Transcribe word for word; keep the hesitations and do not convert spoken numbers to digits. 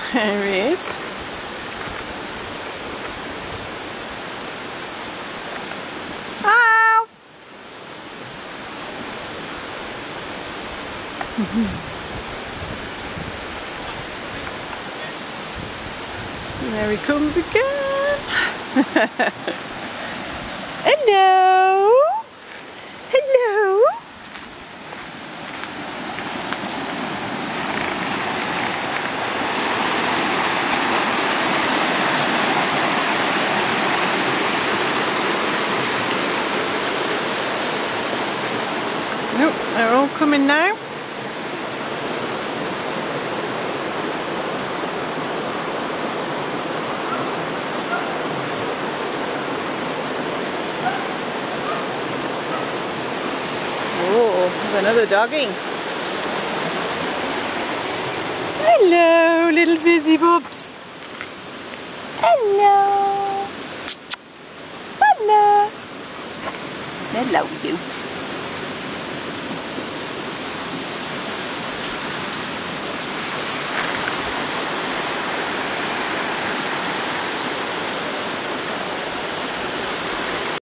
There he is. Help! There he comes again. Hello. Hello. Nope, they're all coming now. Oh, there's another doggy. Hello, little busy bubs. Hello. Hello. Hello, you.